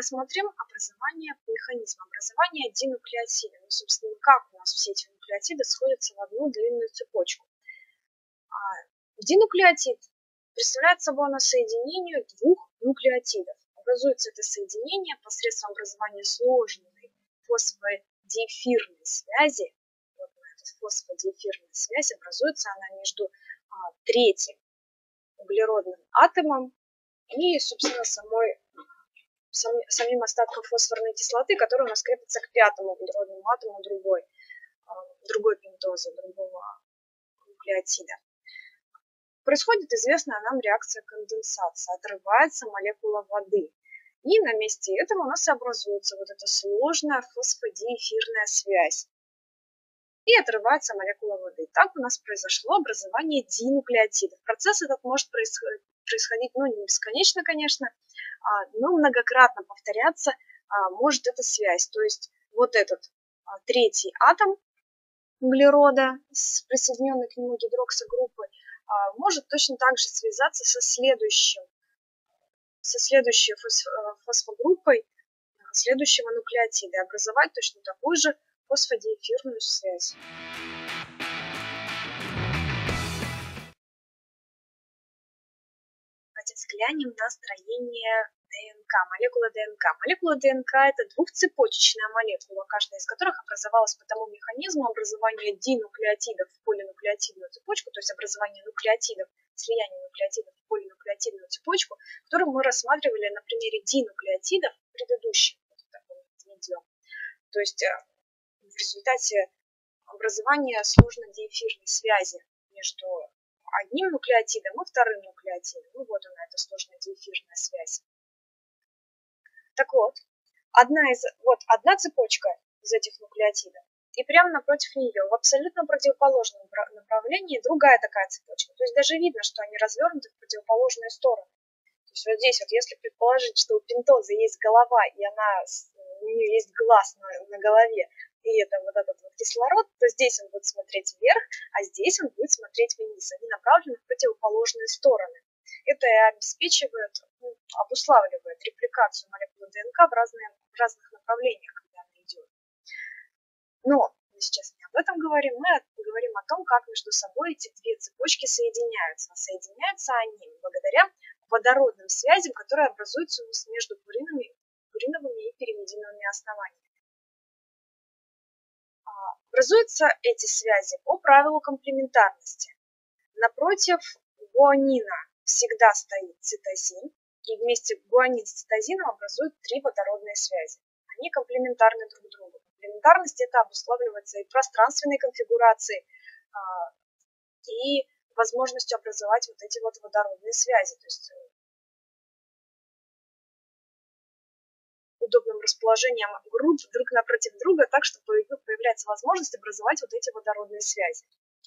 рассмотрим механизм образования динуклеотида. Ну, собственно, как у нас все эти нуклеотиды сходятся в одну длинную цепочку. Динуклеотид представляет собой соединение двух нуклеотидов. Образуется это соединение посредством образования сложной фосфодиэфирной связи. Вот эта фосфодиэфирная связь образуется она между третьим углеродным атомом и, собственно, самим остатком фосфорной кислоты, который у нас крепится к пятому углеродному атому другой пентозы, другого нуклеотида. Происходит известная нам реакция конденсации, отрывается молекула воды. И на месте этого у нас образуется вот эта сложная фосфодиэфирная связь. И отрывается молекула воды. Так у нас произошло образование динуклеотидов. Процесс этот может происходить, не бесконечно, конечно, но многократно повторяться может эта связь. То есть вот этот третий атом углерода с присоединенной к нему гидроксогруппой может точно так же связаться со следующей фосфогруппой следующего нуклеотида и образовать точно такую же фосфодиэфирную связь. Давайте взглянем на строение ДНК, молекулы ДНК. Молекула ДНК – это двухцепочечная молекула, каждая из которых образовалась по тому механизму образования динуклеотидов в полинуклеотидную цепочку, то есть образование нуклеотидов, слияние нуклеотидов в полинуклеотидную цепочку, которую мы рассматривали на примере динуклеотидов в предыдущем видео. То есть в результате образования сложно-диэфирной связи между одним нуклеотидом и вторым нуклеотидом. Вот она, эта сложно-диэфирная связь. Так вот, одна цепочка из этих нуклеотидов, и прямо напротив нее, в абсолютно противоположном направлении, другая такая цепочка. То есть даже видно, что они развернуты в противоположные стороны. То есть вот здесь, если предположить, что у пентозы есть голова, и у нее есть глаз на голове, и это этот кислород, то здесь он будет смотреть вверх, а здесь он будет смотреть вниз. Они направлены в противоположные стороны. Это и обуславливает репликацию молекулы ДНК в разных направлениях, когда она идет. Но мы сейчас не об этом говорим, мы говорим о том, как между собой эти две цепочки соединяются. Соединяются они благодаря водородным связям, которые образуются между пуриновыми и пиримидиновыми основаниями. Образуются эти связи по правилу комплементарности. Напротив гуанина всегда стоит цитозин, и вместе гуанин с цитозином образуют три водородные связи. Они комплементарны друг другу. Комплементарность это обуславливается и пространственной конфигурацией, и возможностью образовать вот эти водородные связи. То есть удобным расположением групп друг напротив друга, так что появляется возможность образовать вот эти водородные связи.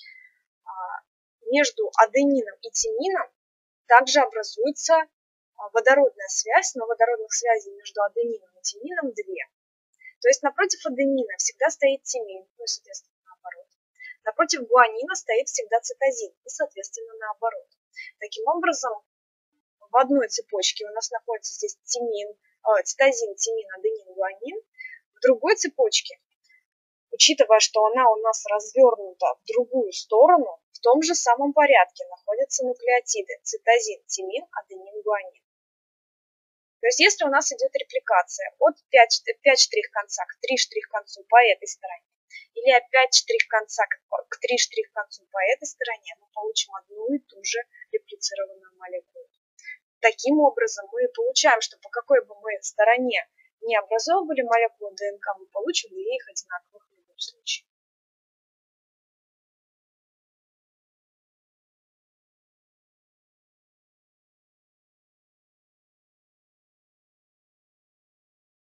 Между аденином и тимином также образуется водородная связь, но водородных связей между аденином и тимином две. То есть напротив аденина всегда стоит тимин, соответственно, наоборот. Напротив гуанина стоит всегда цитозин, и, соответственно, наоборот. Таким образом, в одной цепочке у нас находится здесь цитозин, тимин, аденин, гуанин. В другой цепочке, учитывая, что она у нас развернута в другую сторону, в том же самом порядке находятся нуклеотиды цитозин, тимин, аденин, гуанин. То есть если у нас идет репликация от 5 штрих-конца к 3 штрих-концу по этой стороне, или от 5 штрих-конца к 3 штрих-концу по этой стороне, мы получим одну и ту же реплицированную молекулу. Таким образом, мы получаем, что по какой бы мы стороне не образовывали молекулу ДНК, мы получим две их одинаковых в любом случае.